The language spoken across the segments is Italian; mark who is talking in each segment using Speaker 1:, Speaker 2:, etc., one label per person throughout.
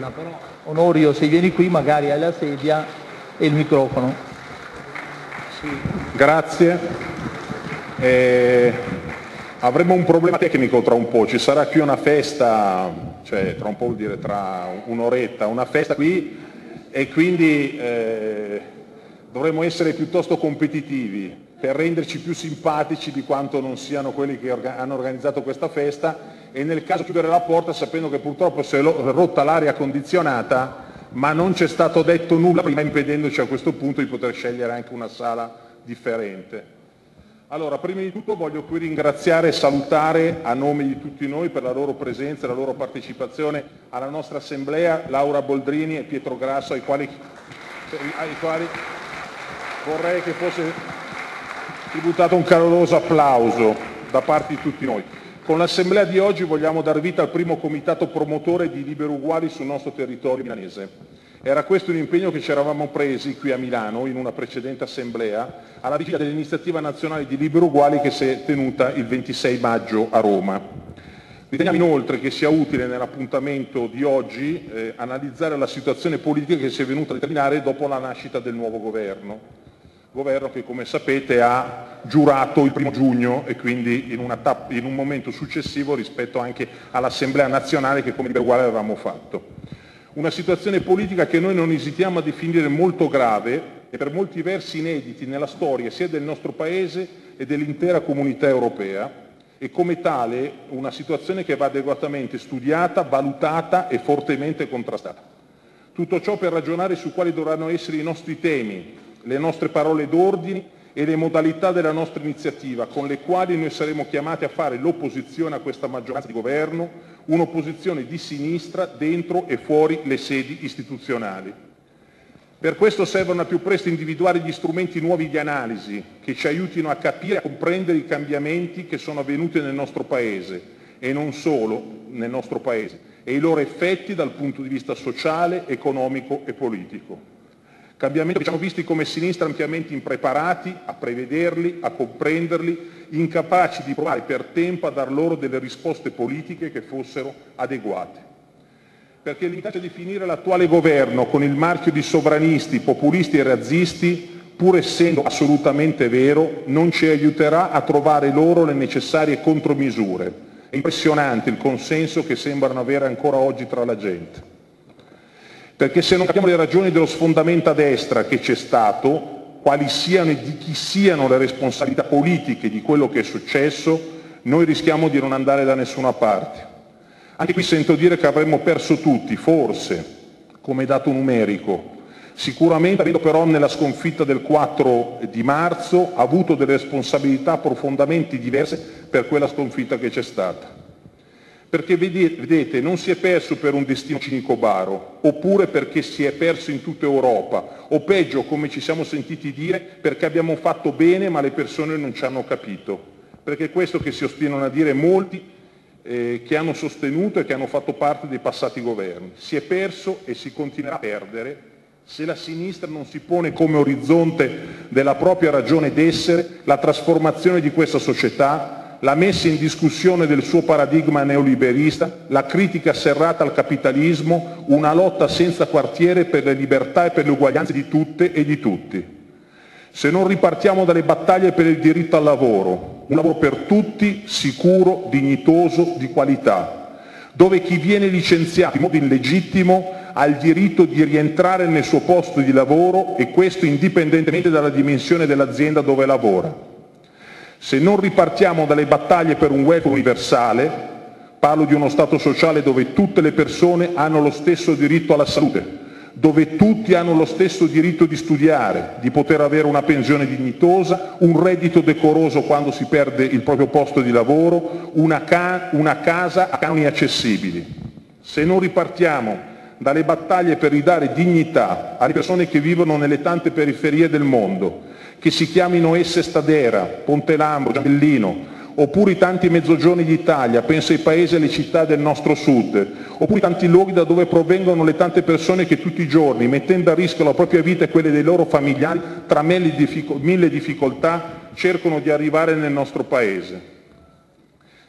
Speaker 1: quella, però Onorio, se vieni qui magari hai la sedia e il microfono.
Speaker 2: Sì, grazie. Avremo un problema tecnico tra un po', ci sarà qui una festa, cioè tra un po' vuol dire tra un'oretta, una festa qui e quindi dovremo essere piuttosto competitivi per renderci più simpatici di quanto non siano quelli che hanno organizzato questa festa, e nel caso chiudere la porta sapendo che purtroppo si è rotta l'aria condizionata, ma non ci è stato detto nulla prima, impedendoci a questo punto di poter scegliere anche una sala differente. Allora, prima di tutto voglio qui ringraziare e salutare a nome di tutti noi per la loro presenza e la loro partecipazione alla nostra assemblea Laura Boldrini e Pietro Grasso, ai quali vorrei che fosse tributato un caloroso applauso da parte di tutti noi. Con l'assemblea di oggi vogliamo dar vita al primo comitato promotore di Liberi Uguali sul nostro territorio milanese. Era questo un impegno che ci eravamo presi qui a Milano in una precedente assemblea alla vigilia dell'iniziativa nazionale di Liberi Uguali che si è tenuta il 26 maggio a Roma. Riteniamo inoltre che sia utile nell'appuntamento di oggi analizzare la situazione politica che si è venuta a determinare dopo la nascita del nuovo governo che come sapete ha giurato il 1° giugno e quindi in un momento successivo rispetto anche all'Assemblea nazionale che come Liberi Uguali avevamo fatto. Una situazione politica che noi non esitiamo a definire molto grave e per molti versi inediti nella storia sia del nostro Paese e dell'intera comunità europea, e come tale una situazione che va adeguatamente studiata, valutata e fortemente contrastata. Tutto ciò per ragionare su quali dovranno essere i nostri temi, le nostre parole d'ordine e le modalità della nostra iniziativa con le quali noi saremo chiamati a fare l'opposizione a questa maggioranza di governo, un'opposizione di sinistra dentro e fuori le sedi istituzionali. Per questo servono al più presto individuare gli strumenti nuovi di analisi che ci aiutino a capire e a comprendere i cambiamenti che sono avvenuti nel nostro Paese e non solo nel nostro Paese e i loro effetti dal punto di vista sociale, economico e politico. Cambiamenti che ci hanno visti come sinistra ampiamente impreparati a prevederli, a comprenderli, incapaci di provare per tempo a dar loro delle risposte politiche che fossero adeguate. Perché limitarci a definire l'attuale governo con il marchio di sovranisti, populisti e razzisti, pur essendo assolutamente vero, non ci aiuterà a trovare loro le necessarie contromisure. È impressionante il consenso che sembrano avere ancora oggi tra la gente. Perché se non capiamo le ragioni dello sfondamento a destra che c'è stato, quali siano e di chi siano le responsabilità politiche di quello che è successo, noi rischiamo di non andare da nessuna parte. Anche qui sento dire che avremmo perso tutti, forse, come dato numerico. Sicuramente, avendo però nella sconfitta del 4 di marzo avuto delle responsabilità profondamente diverse per quella sconfitta che c'è stata. Perché vedete, non si è perso per un destino cinico baro, oppure perché si è perso in tutta Europa, o peggio, come ci siamo sentiti dire, perché abbiamo fatto bene ma le persone non ci hanno capito. Perché è questo che si ostinano a dire molti che hanno sostenuto e che hanno fatto parte dei passati governi. Si è perso e si continuerà a perdere se la sinistra non si pone come orizzonte della propria ragione d'essere la trasformazione di questa società, la messa in discussione del suo paradigma neoliberista, la critica serrata al capitalismo, una lotta senza quartiere per le libertà e per le uguaglianze di tutte e di tutti. Se non ripartiamo dalle battaglie per il diritto al lavoro, un lavoro per tutti, sicuro, dignitoso, di qualità, dove chi viene licenziato in modo illegittimo ha il diritto di rientrare nel suo posto di lavoro e questo indipendentemente dalla dimensione dell'azienda dove lavora. Se non ripartiamo dalle battaglie per un welfare universale, parlo di uno Stato sociale dove tutte le persone hanno lo stesso diritto alla salute, dove tutti hanno lo stesso diritto di studiare, di poter avere una pensione dignitosa, un reddito decoroso quando si perde il proprio posto di lavoro, una casa a canoni accessibili. Se non ripartiamo dalle battaglie per ridare dignità alle persone che vivono nelle tante periferie del mondo, che si chiamino esse Stadera, Ponte Lambro, Giambellino, oppure i tanti mezzogiorni d'Italia, penso ai paesi e alle città del nostro sud, oppure i tanti luoghi da dove provengono le tante persone che tutti i giorni, mettendo a rischio la propria vita e quelle dei loro familiari, tra mille difficoltà, cercano di arrivare nel nostro paese.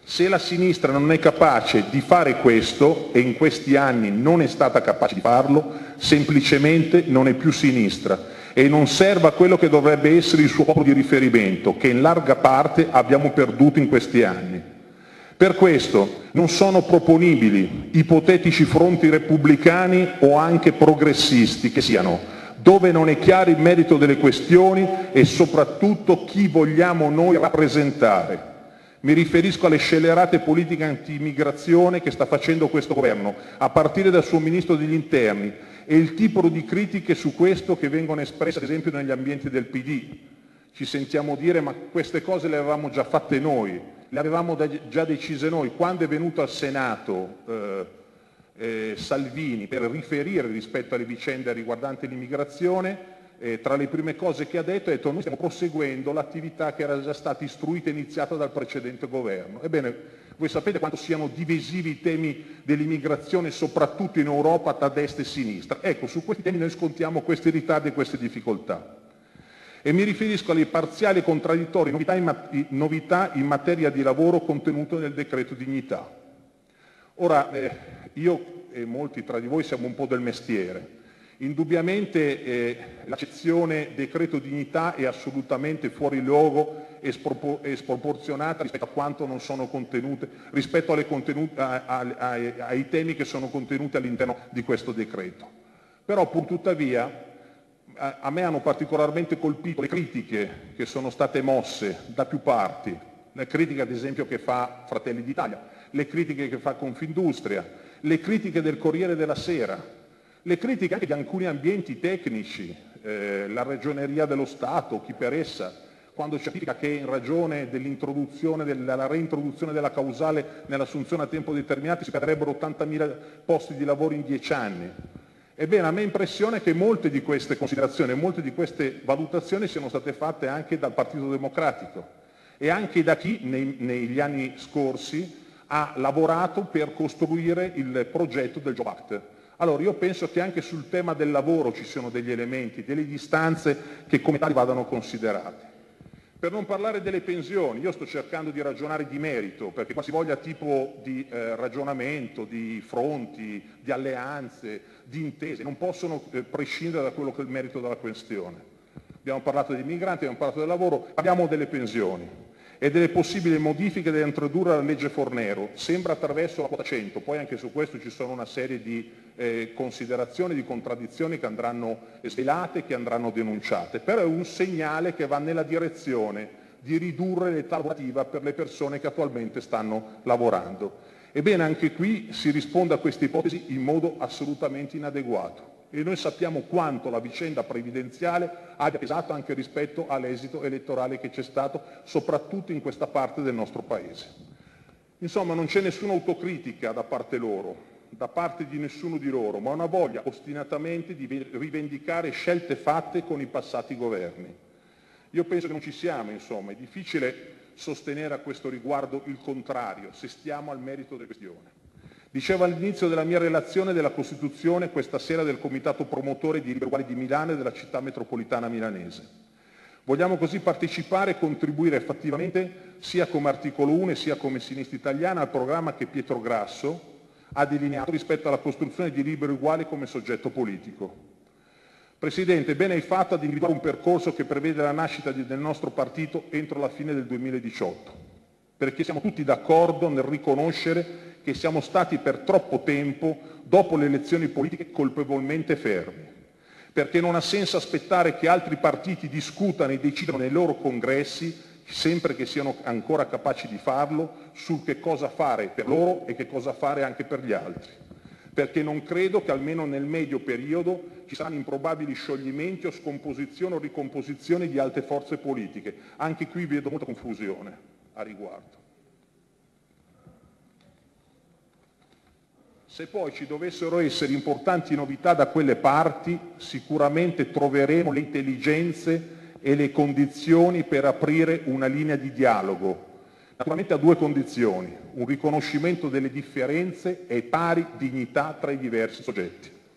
Speaker 2: Se la sinistra non è capace di fare questo, e in questi anni non è stata capace di farlo, semplicemente non è più sinistra e non serve a quello che dovrebbe essere il suo popolo di riferimento, che in larga parte abbiamo perduto in questi anni. Per questo non sono proponibili ipotetici fronti repubblicani o anche progressisti che siano, dove non è chiaro il merito delle questioni e soprattutto chi vogliamo noi rappresentare. Mi riferisco alle scellerate politiche anti-immigrazione che sta facendo questo governo, a partire dal suo ministro degli interni, e il tipo di critiche su questo che vengono espresse ad esempio negli ambienti del PD. Ci sentiamo dire ma queste cose le avevamo già fatte noi, le avevamo già decise noi. Quando è venuto al Senato Salvini per riferire rispetto alle vicende riguardanti l'immigrazione, tra le prime cose che ha detto noi stiamo proseguendo l'attività che era già stata istruita e iniziata dal precedente governo. Ebbene, voi sapete quanto siano divisivi i temi dell'immigrazione, soprattutto in Europa, tra destra e sinistra. Ecco, su questi temi noi scontiamo questi ritardi e queste difficoltà. E mi riferisco alle parziali e contraddittorie novità in materia di lavoro contenute nel decreto dignità. Ora, io e molti tra di voi siamo un po' del mestiere. Indubbiamente l'accezione decreto dignità è assolutamente fuori luogo e sproporzionata rispetto a quanto non sono contenute, rispetto ai temi che sono contenuti all'interno di questo decreto. Però pur tuttavia a me hanno particolarmente colpito le critiche che sono state mosse da più parti, le critiche ad esempio che fa Fratelli d'Italia, le critiche che fa Confindustria, le critiche del Corriere della Sera, le critiche anche di alcuni ambienti tecnici, la Ragioneria dello Stato, chi per essa, quando certifica che in ragione della reintroduzione della causale nell'assunzione a tempo determinato si perderebbero 80.000 posti di lavoro in 10 anni. Ebbene, a me impressione che molte di queste considerazioni, molte di queste valutazioni siano state fatte anche dal Partito Democratico e anche da chi negli anni scorsi ha lavorato per costruire il progetto del Job Act. Allora io penso che anche sul tema del lavoro ci siano degli elementi, delle distanze che come tali vadano considerate. Per non parlare delle pensioni, io sto cercando di ragionare di merito, perché qua si voglia tipo di ragionamento, di fronti, di alleanze, di intese, non possono prescindere da quello che è il merito della questione. Abbiamo parlato dei migranti, abbiamo parlato del lavoro, parliamo delle pensioni e delle possibili modifiche da introdurre alla legge Fornero, sembra attraverso la quota 100, poi anche su questo ci sono una serie di considerazioni, di contraddizioni che andranno svelate, che andranno denunciate, però è un segnale che va nella direzione di ridurre l'età lavorativa per le persone che attualmente stanno lavorando. Ebbene, anche qui si risponde a queste ipotesi in modo assolutamente inadeguato. E noi sappiamo quanto la vicenda previdenziale abbia pesato anche rispetto all'esito elettorale che c'è stato, soprattutto in questa parte del nostro Paese. Insomma, non c'è nessuna autocritica da parte loro, da parte di nessuno di loro, ma una voglia ostinatamente di rivendicare scelte fatte con i passati governi. Io penso che non ci siamo, insomma, è difficile sostenere a questo riguardo il contrario, se stiamo al merito della questione. Dicevo all'inizio della mia relazione della costituzione questa sera del Comitato Promotore di Liberi Uguali di Milano e della Città Metropolitana Milanese. Vogliamo così partecipare e contribuire fattivamente, sia come articolo 1 e sia come Sinistra Italiana, al programma che Pietro Grasso ha delineato rispetto alla costruzione di Liberi Uguali come soggetto politico. Presidente, bene hai fatto ad individuare un percorso che prevede la nascita del nostro partito entro la fine del 2018, perché siamo tutti d'accordo nel riconoscere che siamo stati per troppo tempo, dopo le elezioni politiche, colpevolmente fermi, perché non ha senso aspettare che altri partiti discutano e decidano nei loro congressi, sempre che siano ancora capaci di farlo, su che cosa fare per loro e che cosa fare anche per gli altri. Perché non credo che almeno nel medio periodo ci saranno improbabili scioglimenti o scomposizione o ricomposizione di altre forze politiche. Anche qui vedo molta confusione a riguardo. Se poi ci dovessero essere importanti novità da quelle parti, sicuramente troveremo le intelligenze e le condizioni per aprire una linea di dialogo, naturalmente a due condizioni: un riconoscimento delle differenze e pari dignità tra i diversi soggetti.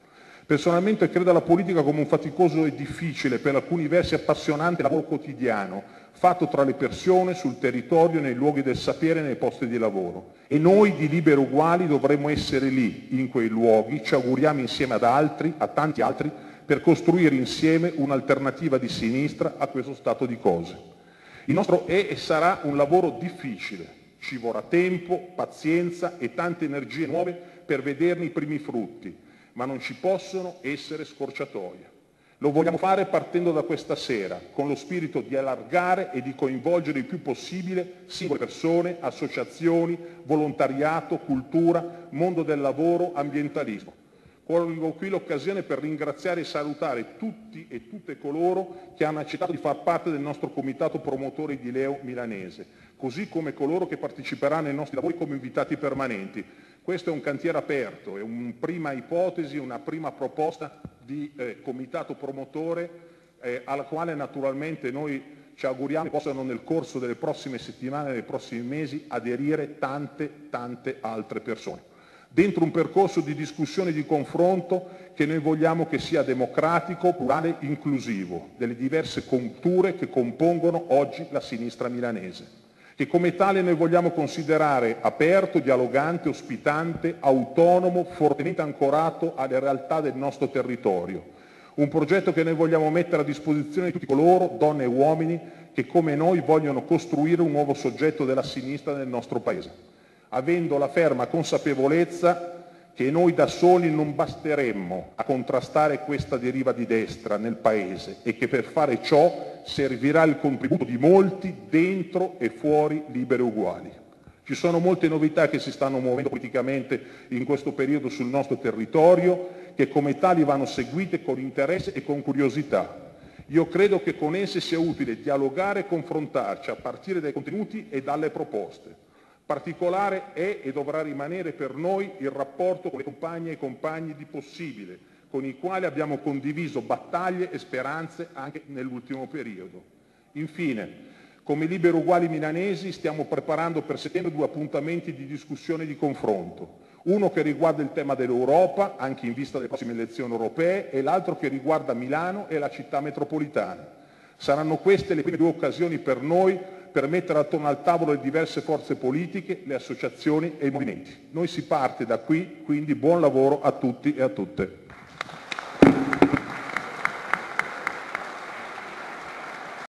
Speaker 2: Personalmente credo alla politica come un faticoso e difficile, per alcuni versi appassionante lavoro quotidiano, fatto tra le persone, sul territorio, nei luoghi del sapere e nei posti di lavoro. E noi di Liberi Uguali dovremmo essere lì, in quei luoghi, ci auguriamo insieme ad altri, a tanti altri, per costruire insieme un'alternativa di sinistra a questo stato di cose. Il nostro è e sarà un lavoro difficile, ci vorrà tempo, pazienza e tante energie nuove per vederne i primi frutti, ma non ci possono essere scorciatoie. Lo vogliamo fare partendo da questa sera, con lo spirito di allargare e di coinvolgere il più possibile singole persone, associazioni, volontariato, cultura, mondo del lavoro, ambientalismo. Colgo qui l'occasione per ringraziare e salutare tutti e tutte coloro che hanno accettato di far parte del nostro comitato promotore di Leo Milanese, così come coloro che parteciperanno ai nostri lavori come invitati permanenti. Questo è un cantiere aperto, è una prima ipotesi, una prima proposta di comitato promotore alla quale naturalmente noi ci auguriamo che possano nel corso delle prossime settimane, dei prossimi mesi, aderire tante altre persone. Dentro un percorso di discussione e di confronto che noi vogliamo che sia democratico, plurale, inclusivo, delle diverse culture che compongono oggi la sinistra milanese, che come tale noi vogliamo considerare aperto, dialogante, ospitante, autonomo, fortemente ancorato alle realtà del nostro territorio. Un progetto che noi vogliamo mettere a disposizione di tutti coloro, donne e uomini, che come noi vogliono costruire un nuovo soggetto della sinistra nel nostro Paese, avendo la ferma consapevolezza che noi da soli non basteremmo a contrastare questa deriva di destra nel Paese e che per fare ciò servirà il contributo di molti dentro e fuori Liberi Uguali. Ci sono molte novità che si stanno muovendo politicamente in questo periodo sul nostro territorio, che come tali vanno seguite con interesse e con curiosità. Io credo che con esse sia utile dialogare e confrontarci a partire dai contenuti e dalle proposte. Particolare è e dovrà rimanere per noi il rapporto con le compagne e i compagni di Possibile, con i quali abbiamo condiviso battaglie e speranze anche nell'ultimo periodo. Infine, come Liberi Uguali milanesi stiamo preparando per settembre 2 appuntamenti di discussione e di confronto. Uno che riguarda il tema dell'Europa, anche in vista delle prossime elezioni europee, e l'altro che riguarda Milano e la città metropolitana. Saranno queste le prime 2 occasioni per noi per mettere attorno al tavolo le diverse forze politiche, le associazioni e i movimenti. Noi si parte da qui, quindi buon lavoro a tutti e a tutte.